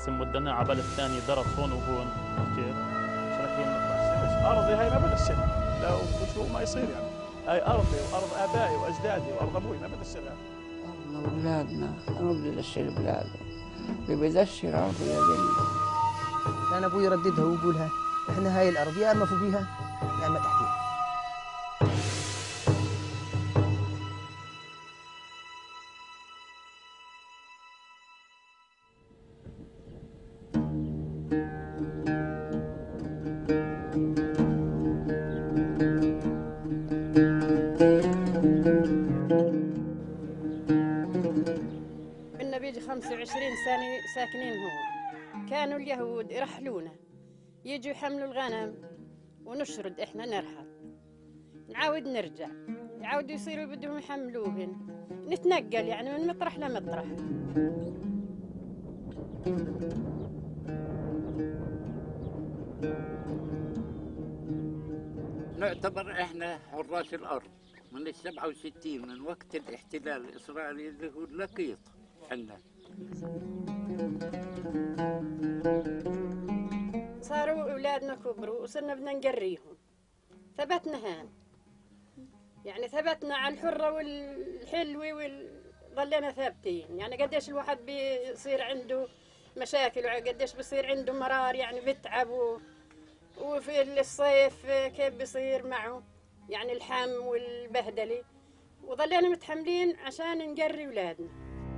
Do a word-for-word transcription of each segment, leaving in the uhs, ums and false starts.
نقسم ودنا على بلد ثاني درس هون وهون كيف؟ شركين بس ارضي هاي ما بدها السلم، لو شو ما يصير يعني. هاي ارضي وارض ابائي واجدادي وارض ابوي ما بدها السلم. ارضنا واولادنا، ربي يدشر بلاده، بيدشر ارضه يا بني. كان ابوي يرددها ويقولها احنا هاي الارض يا اما فوقيها يا اما تحتيها. كنا بيجي خمسة وعشرين سنة ساكنين هون. كانوا اليهود يرحلونا يجوا يحملوا الغنم ونشرد احنا نرحل نعاود نرجع يعاودوا يصيروا بدهم يحملوهن نتنقل يعني من مطرح لمطرح. نعتبر احنا حراس الارض من السبعة وستين من وقت الاحتلال الاسرائيلي اللي هو اللقيط عندنا. صاروا اولادنا كبروا وصرنا بدنا نقريهم. ثبتنا هان يعني ثبتنا على الحرة والحلوة وال... ظلنا ثابتين. يعني قديش الواحد بيصير عنده مشاكل وقديش بيصير عنده مرار يعني بيتعب و... وفي الصيف كيف بيصير معه يعني الحم والبهدلة وظلنا متحملين عشان نقري أولادنا.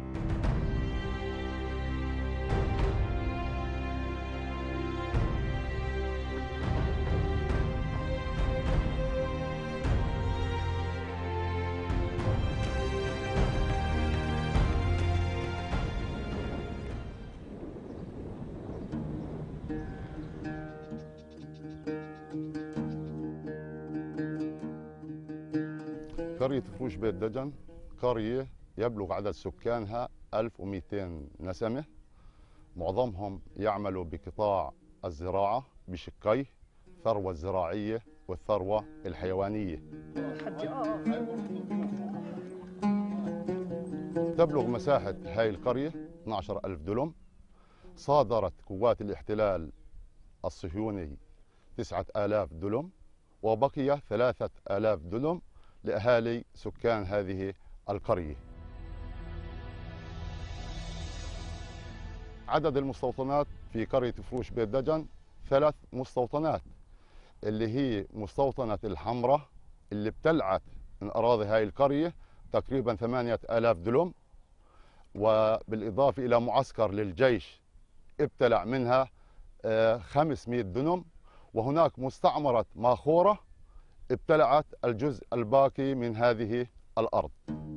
قرية فروش بيت دجن قرية يبلغ عدد سكانها ألف ومئتين نسمة، معظمهم يعملوا بقطاع الزراعة بشقيه، الثروة الزراعية والثروة الحيوانية. تبلغ مساحة هاي القرية اثني عشر ألف دلم. صادرت قوات الاحتلال الصهيوني تسعة آلاف دلم وبقي ثلاثة آلاف دلم لأهالي سكان هذه القرية. عدد المستوطنات في قرية فروش بيت دجن ثلاث مستوطنات، اللي هي مستوطنة الحمراء اللي ابتلعت من أراضي هاي القرية تقريبا ثمانية آلاف دلم، وبالإضافة إلى معسكر للجيش ابتلع منها خمسمئة دنم، وهناك مستعمرة ماخورة ابتلعت الجزء الباقي من هذه الأرض.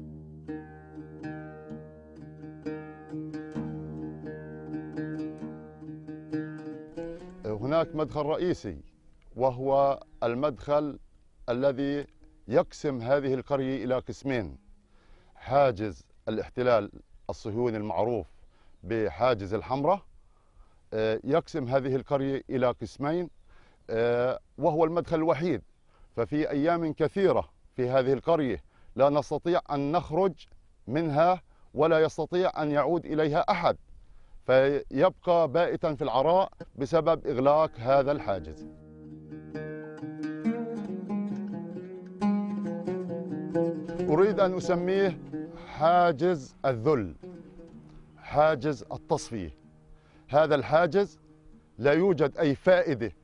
هناك مدخل رئيسي وهو المدخل الذي يقسم هذه القرية إلى قسمين: حاجز الاحتلال الصهيوني المعروف بحاجز الحمراء يقسم هذه القرية إلى قسمين، وهو المدخل الوحيد. ففي أيام كثيرة في هذه القرية لا نستطيع أن نخرج منها ولا يستطيع أن يعود إليها أحد، فيبقى بائتا في العراء بسبب إغلاق هذا الحاجز. أريد أن أسميه حاجز الذل، حاجز التصفية. هذا الحاجز لا يوجد أي فائدة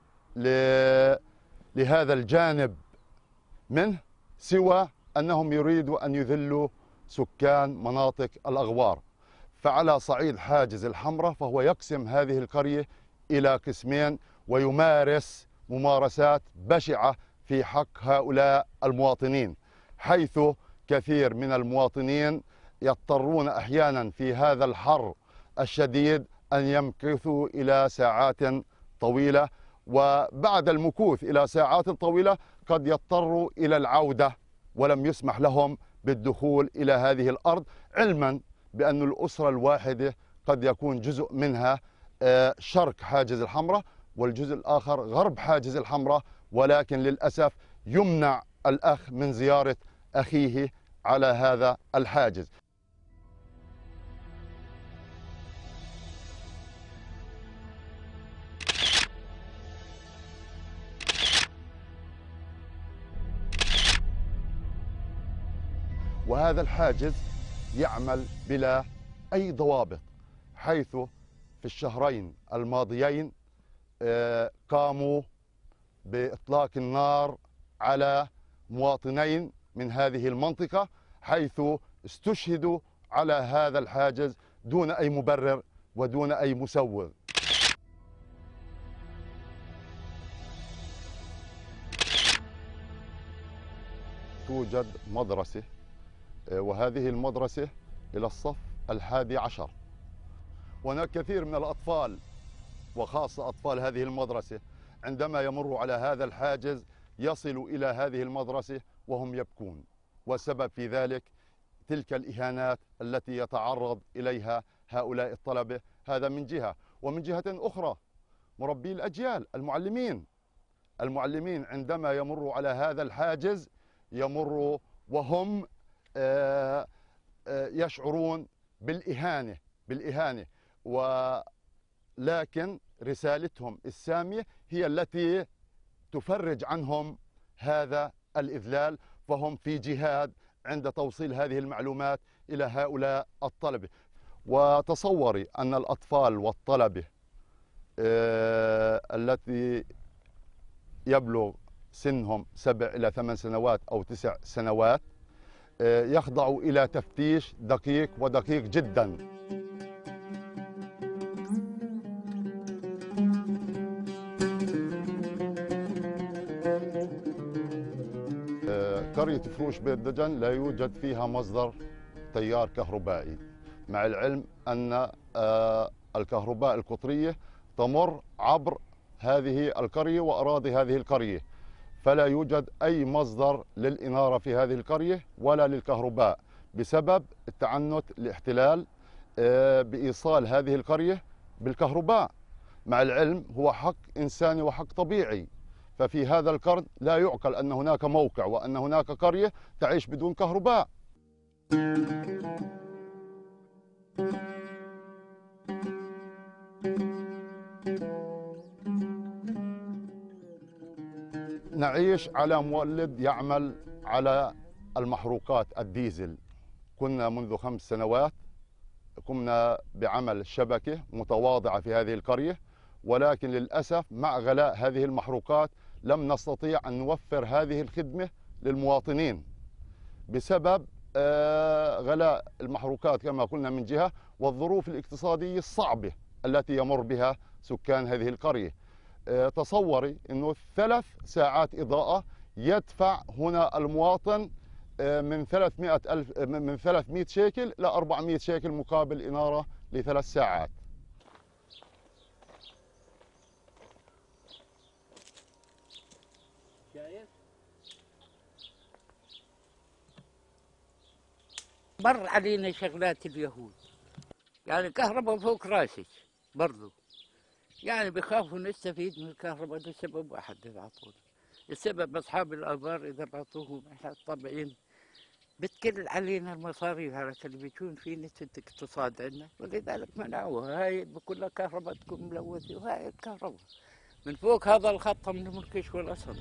لهذا الجانب منه سوى أنهم يريدوا أن يذلوا سكان مناطق الأغوار. فعلى صعيد حاجز الحمراء فهو يقسم هذه القرية إلى قسمين ويمارس ممارسات بشعة في حق هؤلاء المواطنين، حيث كثير من المواطنين يضطرون أحيانا في هذا الحر الشديد أن يمكثوا إلى ساعات طويلة، وبعد المكوث إلى ساعات طويلة قد يضطروا إلى العودة ولم يسمح لهم بالدخول إلى هذه الأرض، علما بأن الأسرة الواحدة قد يكون جزء منها شرق حاجز الحمراء والجزء الآخر غرب حاجز الحمراء، ولكن للأسف يمنع الأخ من زيارة أخيه على هذا الحاجز. وهذا الحاجز يعمل بلا أي ضوابط، حيث في الشهرين الماضيين قاموا بإطلاق النار على مواطنين من هذه المنطقة، حيث استشهدوا على هذا الحاجز دون أي مبرر ودون أي مسوغ. توجد مدرسة، وهذه المدرسة إلى الصف الحادي عشر. وهناك كثير من الأطفال وخاصة أطفال هذه المدرسة عندما يمروا على هذا الحاجز يصلوا إلى هذه المدرسة وهم يبكون، والسبب في ذلك تلك الإهانات التي يتعرض إليها هؤلاء الطلبة. هذا من جهة، ومن جهة أخرى مربي الأجيال المعلمين المعلمين عندما يمروا على هذا الحاجز يمروا وهم يشعرون بالإهانة بالإهانة ولكن رسالتهم السامية هي التي تفرج عنهم هذا الإذلال، فهم في جهاد عند توصيل هذه المعلومات إلى هؤلاء الطلبة. وتصوري أن الأطفال والطلبة التي يبلغ سنهم سبع إلى ثمان سنوات أو تسع سنوات يخضعوا إلى تفتيش دقيق ودقيق جدا. قرية فروش بيت دجن لا يوجد فيها مصدر تيار كهربائي، مع العلم أن الكهرباء القطرية تمر عبر هذه القرية وأراضي هذه القرية، فلا يوجد أي مصدر للإنارة في هذه القرية ولا للكهرباء بسبب التعنت الاحتلال بإيصال هذه القرية بالكهرباء، مع العلم هو حق إنساني وحق طبيعي. ففي هذا القرن لا يعقل أن هناك موقع وأن هناك قرية تعيش بدون كهرباء. نعيش على مولد يعمل على المحروقات الديزل. كنا منذ خمس سنوات قمنا بعمل شبكة متواضعة في هذه القرية، ولكن للأسف مع غلاء هذه المحروقات لم نستطيع أن نوفر هذه الخدمة للمواطنين بسبب غلاء المحروقات كما قلنا من جهة، والظروف الاقتصادية الصعبة التي يمر بها سكان هذه القرية. تصوري أنه ثلاث ساعات إضاءة يدفع هنا المواطن من ثلاثمائة ألف من ثلاثمائة شيكل إلى أربعمائة شيكل مقابل إنارة لثلاث ساعات. شايف؟ مر علينا شغلات اليهود، يعني كهرباء فوق راسك برضو، يعني بخافوا نستفيد من الكهرباء لسبب واحد يبعطونا. السبب أصحاب الآبار إذا بعطوهم إحنا طبعين بتكل علينا المصاريف على التلفزيون في نسبة اقتصاد عندنا، ولذلك منعوها. هاي بكل كهرباء تكون ملوثة، وهاي الكهرباء من فوق هذا الخط من المركش والأسد.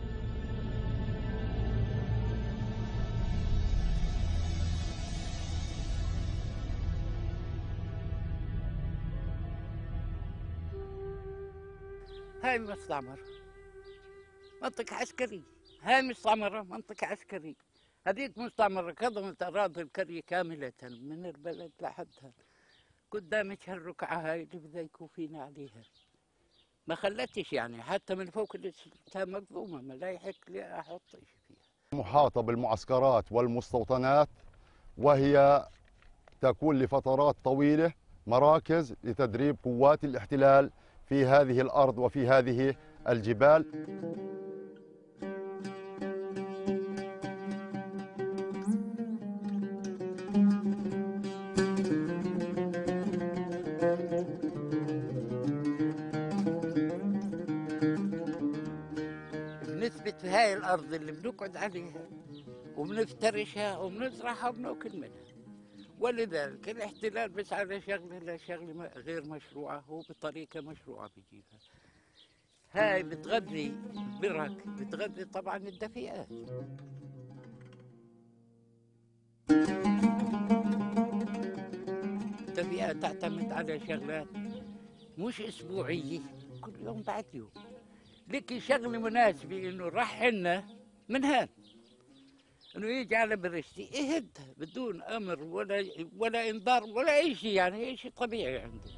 هاي مستعمرة منطقة عسكرية، هاي مستعمرة منطقة عسكرية، هذيك مستعمرة كظمت أراضي القرية كاملة من البلد لحدها قدامك هالركعة هاي اللي بذيكوا فينا عليها، ما خلتش يعني حتى من فوق الإسلام مقضومة، ما لا يحق لي أحط شيء فيها. محاطة بالمعسكرات والمستوطنات، وهي تكون لفترات طويلة مراكز لتدريب قوات الاحتلال في هذه الأرض وفي هذه الجبال. بنثبت في هاي الأرض اللي بنقعد عليها وبنفترشها وبنزرعها وبناكل منها، ولذلك الاحتلال بيسعى لشغله لشغله غير مشروعة وبطريقة مشروعة بيجيبها. هاي بتغذي البرك، بتغذي طبعا الدفيئات. الدفئات تعتمد على شغلات مش أسبوعية، كل يوم بعد يوم. لكن شغلة مناسبة إنه رحلنا من هان إنه يجي على برشتي يهدها بدون أمر ولا ولا إنذار ولا أي شيء، يعني أي شيء طبيعي عنده.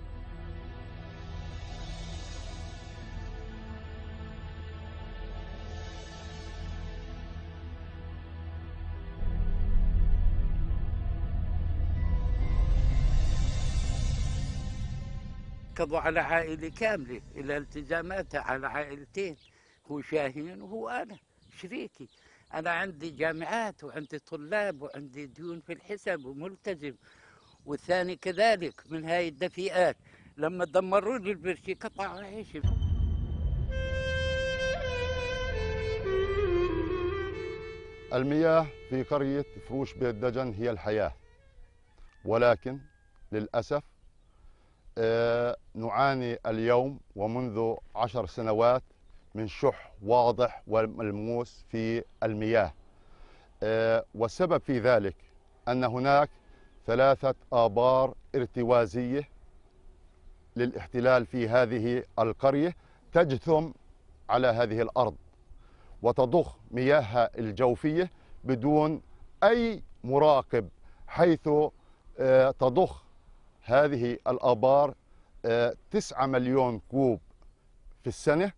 ركضوا على عائلة كاملة إلى التزاماتها على عائلتين، هو شاهين وهو أنا شريكي. أنا عندي جامعات وعندي طلاب وعندي ديون في الحساب وملتزم، والثاني كذلك من هاي الدفيئات. لما دمروا لي البرشي قطعوا عيشي. المياه في قرية فروش بيت دجن هي الحياة، ولكن للأسف آه نعاني اليوم ومنذ عشر سنوات من شح واضح وملموس في المياه. آه والسبب في ذلك أن هناك ثلاثة آبار ارتوازية للاحتلال في هذه القرية تجثم على هذه الأرض وتضخ مياهها الجوفية بدون أي مراقب، حيث آه تضخ هذه الآبار تسعة مليون كوب في السنة،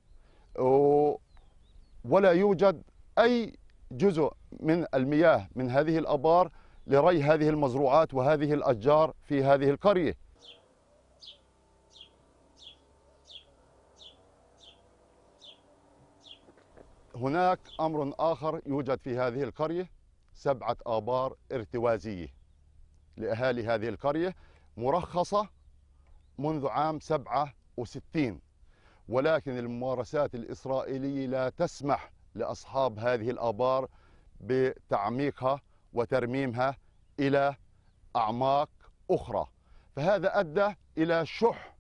ولا يوجد أي جزء من المياه من هذه الآبار لري هذه المزروعات وهذه الأشجار في هذه القرية. هناك أمر آخر يوجد في هذه القرية، سبعة آبار ارتوازية لأهالي هذه القرية مرخصة منذ عام سبعة وستين، ولكن الممارسات الإسرائيلية لا تسمح لأصحاب هذه الآبار بتعميقها وترميمها إلى أعماق أخرى، فهذا أدى إلى شح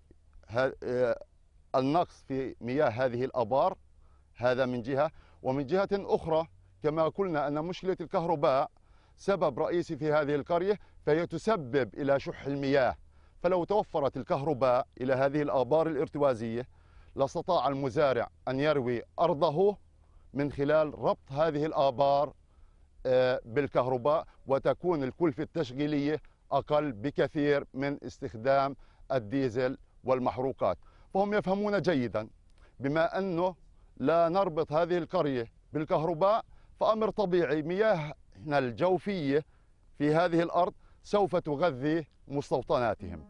النقص في مياه هذه الآبار. هذا من جهة، ومن جهة أخرى كما قلنا أن مشكلة الكهرباء سبب رئيسي في هذه القرية، فهي تسبب إلى شح المياه. فلو توفرت الكهرباء إلى هذه الآبار الارتوازية لاستطاع المزارع أن يروي أرضه من خلال ربط هذه الآبار بالكهرباء، وتكون الكلفة التشغيلية أقل بكثير من استخدام الديزل والمحروقات. فهم يفهمون جيدا بما أنه لا نربط هذه القرية بالكهرباء فأمر طبيعي مياهنا الجوفية في هذه الأرض سوف تغذي مستوطناتهم.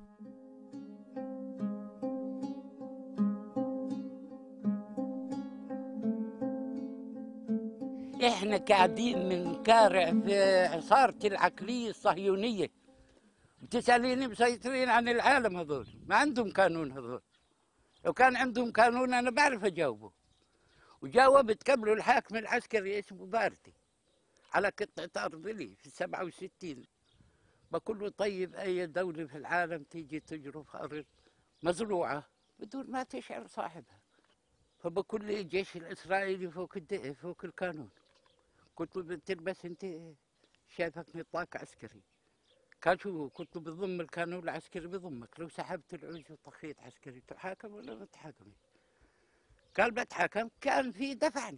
احنا قاعدين بنكارع في عصارة العقلية الصهيونية. بتسأليني مسيطرين عن العالم هذول، ما عندهم قانون هذول. لو كان عندهم قانون أنا بعرف أجاوبه. وجاوبت قبله الحاكم العسكري اسمه بارتي على قطعة أرض لي في سبعة وستين. بقول له طيب أي دولة في العالم تيجي تجرف أرض مزروعة بدون ما تشعر صاحبها؟ فبقول لي الجيش الإسرائيلي فوق فوق القانون. قلت له بتلبس أنت شايفك نطاق عسكري. قال شو؟ قلت له بضم القانون العسكري بضمك، لو سحبت العز وطخيت عسكري تحاكم ولا ما تحاكمي؟ قال بتحاكم. كان في دفعني.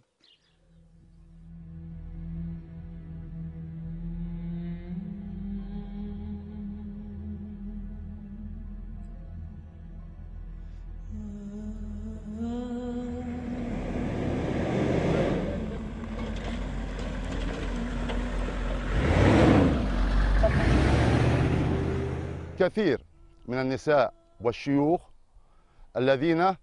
كثير من النساء والشيوخ الذين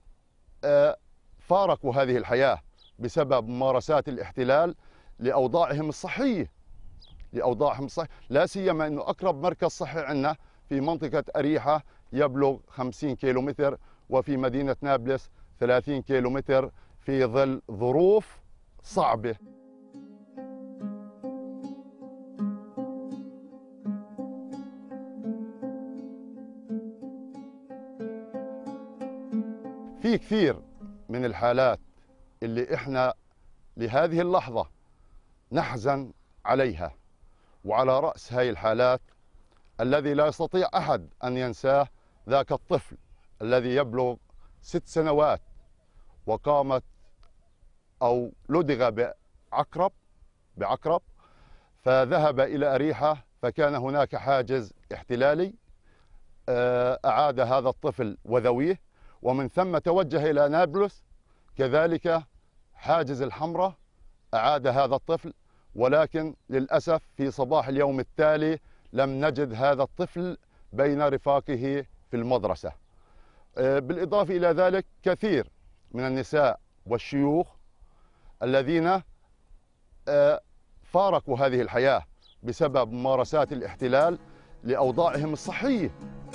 فارقوا هذه الحياة بسبب ممارسات الاحتلال لأوضاعهم الصحية لأوضاعهم الصحية لا سيما أنه أقرب مركز صحي عندنا في منطقة أريحة يبلغ خمسين كيلومتر، وفي مدينة نابلس ثلاثين كيلومتر، في ظل ظروف صعبة. في كثير من الحالات اللي احنا لهذه اللحظة نحزن عليها، وعلى رأس هاي الحالات الذي لا يستطيع أحد أن ينساه، ذاك الطفل الذي يبلغ ست سنوات وقامت أو لدغ بعقرب بعقرب فذهب إلى أريحة، فكان هناك حاجز احتلالي أعاد هذا الطفل وذويه، ومن ثم توجه إلى نابلس كذلك حاجز الحمراء أعاد هذا الطفل، ولكن للأسف في صباح اليوم التالي لم نجد هذا الطفل بين رفاقه في المدرسة. بالإضافة إلى ذلك كثير من النساء والشيوخ الذين فارقوا هذه الحياة بسبب ممارسات الاحتلال لأوضاعهم الصحية.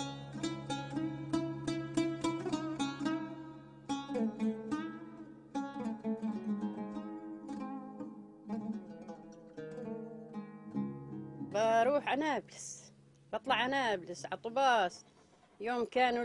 بروح على نابلس، بطلع على نابلس على طباس. يوم كانوا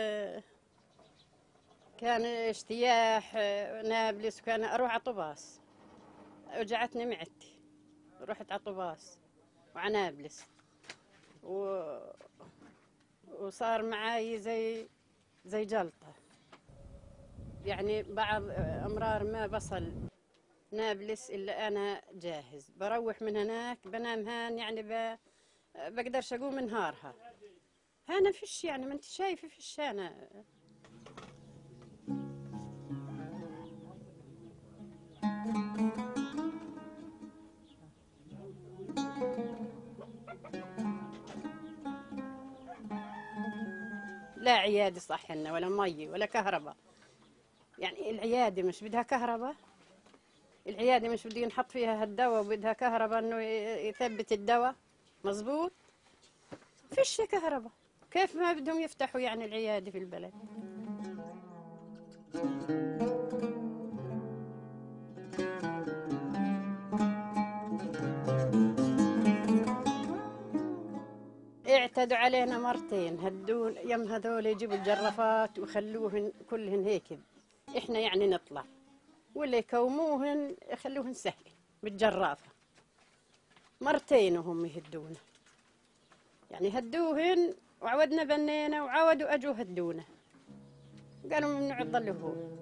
كان اجتياح نابلس وكان اروح على طباس، وجعتني معدتي رحت على طباس وعلى نابلس و... وصار معاي زي زي جلطة، يعني بعض أمرار ما بصل نابلس إلا أنا جاهز، بروح من هناك بنام هان، يعني ب... بقدرش أقوم من نهارها. أنا فيش يعني ما أنت شايفة فيش أنا. لا عيادة صح لنا ولا مي ولا كهرباء، يعني العيادة مش بدها كهرباء، العيادة مش بدي نحط فيها هالدواء وبدها كهرباء انه يثبت الدواء مزبوط، فيش كهرباء، كيف ما بدهم يفتحوا يعني العيادة في البلد. اعتدوا علينا مرتين، هدون يم هذول يجيبوا الجرافات وخلوهن كلهن هيك، احنا يعني نطلع ولا يكوموهن يخلوهن سهل بالجرافة. مرتين وهم يهدونا، يعني هدوهن وعودنا بنينا وعودوا اجوا هدونا، قالوا ممنوع تضلوا هون.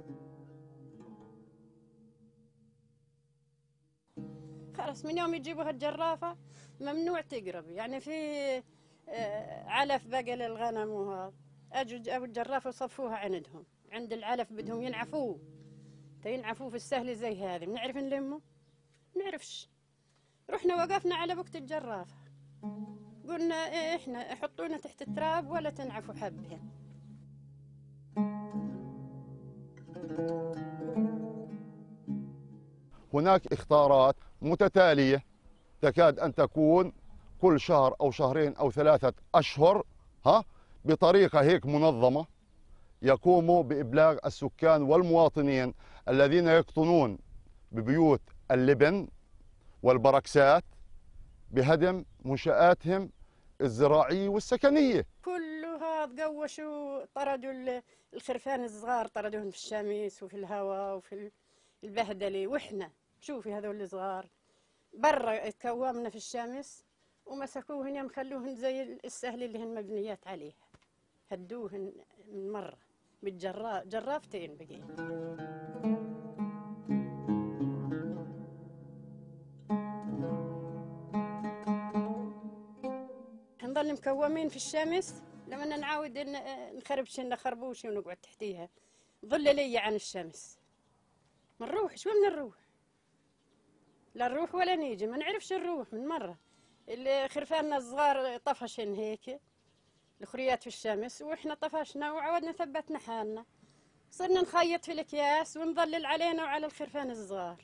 خلاص من يوم يجيبوا هالجرافة ممنوع تقرب، يعني في علف بقى للغنم وهذا، اجوا جابوا الجرافة وصفوها عندهم، عند العلف بدهم ينعفوه، ينعفوه في السهل زي هذه، بنعرف نلمه؟ بنعرفش. رحنا وقفنا على بوقت الجرافة، قلنا إيه احنا حطونا تحت التراب ولا تنعفوا حبهن. هناك اختارات متتالية تكاد أن تكون كل شهر أو شهرين أو ثلاثة أشهر، ها بطريقة هيك منظمة يقوموا بإبلاغ السكان والمواطنين الذين يقطنون ببيوت اللبن والبركسات بهدم منشآتهم الزراعية والسكنية. كلها تقوشوا، طردوا الخرفان الصغار، طردوهم في الشمس وفي الهواء وفي البهدلة، وإحنا شوفي هذول الصغار برا تكومنا في الشمس ومسكوهن يوم خلوهن زي السهل اللي هن مبنيات عليها، هدوهن من مرة بالجراف، جرافتين بقي. نضل مكومين في الشمس، لما نعاود نخربش لنا خربوشي ونقعد تحتيها، ظل لي عن الشمس، ما نروحش. وين نروح؟ لا نروح ولا نيجي، ما نعرفش نروح من مرة. الخرفاننا الصغار طفشن هيك الخريات في الشمس، واحنا طفشنا وعودنا ثبتنا حالنا، صرنا نخيط في الاكياس ونظلل علينا وعلى الخرفان الصغار.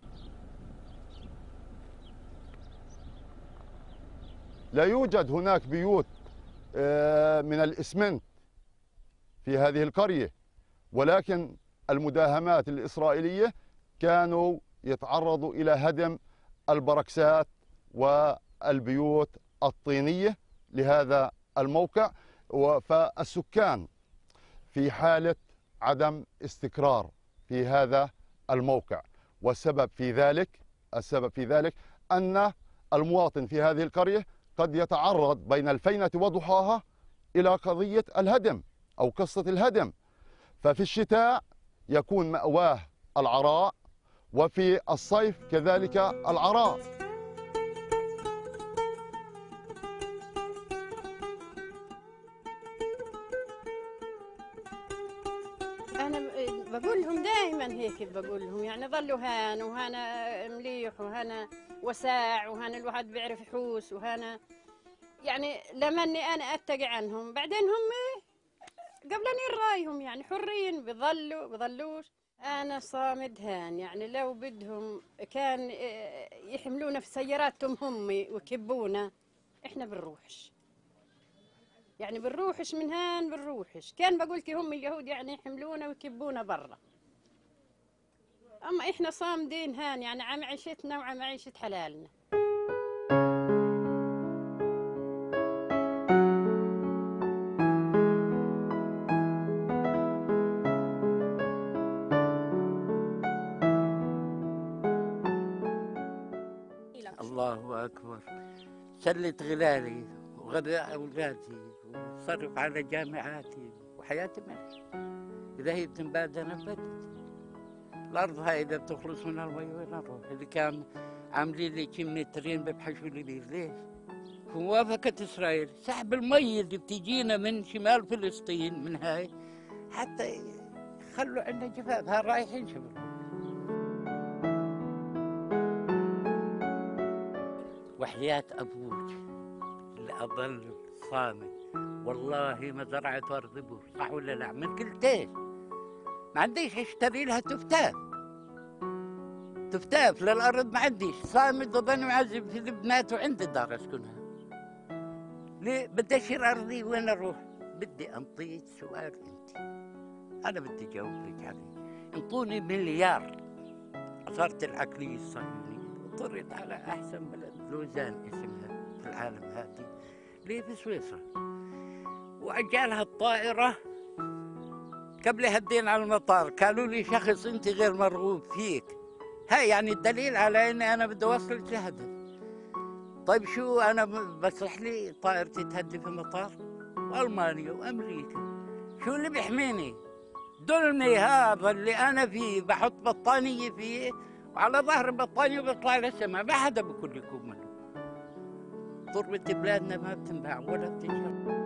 لا يوجد هناك بيوت من الإسمنت في هذه القرية، ولكن المداهمات الإسرائيلية كانوا يتعرضوا إلى هدم البركسات والبيوت الطينية لهذا الموقع، فالسكان في حالة عدم استقرار في هذا الموقع، والسبب في ذلك السبب في ذلك أن المواطن في هذه القرية قد يتعرض بين الفينة وضحاها إلى قضية الهدم أو قصة الهدم. ففي الشتاء يكون مأواه العراء، وفي الصيف كذلك العراء. أنا بقول لهم دائما هيك، بقول لهم يعني ظلوا هان وهنا مليح وهنا وساع وهنا الواحد بيعرف يحوس وهنا، يعني لمني أنا أتقي عنهم، بعدين هم قبلني رايهم يعني حرين، بيظلوا بيظلوش. أنا صامد هان، يعني لو بدهم كان يحملونا في سياراتهم هم ويكبونا، إحنا بنروحش، يعني بنروحش من هان بنروحش. كان بقولك هم اليهود يعني يحملونا ويكبونا برا، أما إحنا صامدين هان، يعني عم عيشتنا وعم عيشة حلالنا. الله أكبر. سلت غلالي وغذاء أولادي وصرف على جامعاتي وحياتي ماشية. إذا هي بتنباد أنا بدت. الأرض هاي إذا بتخلص منها المي وين أروح؟ اللي كان عاملين لي كم مترين ببحشوا لي بيه، ليش؟ موافقة إسرائيل سحب المي اللي بتجينا من شمال فلسطين من هاي حتى يخلوا عندنا جفاف، ها رايحين شباب. وحياة أبوك اللي أظل صامد، والله ما زرعت أرض بور، صح ولا لا؟ من كلتين ما عنديش اشتري لها تفتاف، تفتاف للأرض ما عنديش، صامد وظني معذب في البنات وعندي دار أسكنها. ليه بدي أشير أرضي وين أروح؟ بدي أنطيك سؤال أنت، أنا بدي أجاوب لك عليه. انطوني مليار، صارت العقلية الصهيونية اضطريت على أحسن بلد لوزان اسمها في العالم هذه، ليه في سويسرا، وأجالها الطائرة قبل هدين على المطار قالوا لي شخص أنت غير مرغوب فيك. هاي يعني الدليل على أني أنا بدي أوصلك لهدف. طيب شو أنا بصح لي طائرتي تهدي في المطار؟ وألمانيا وأمريكا، شو اللي بيحميني؟ دلني هذا اللي أنا فيه، بحط بطانية فيه وعلى ظهر البطانية وبيطلع للسماء، ما حدا بكون لكم منه. ضربة بلادنا ما بتنباع ولا بتنشر.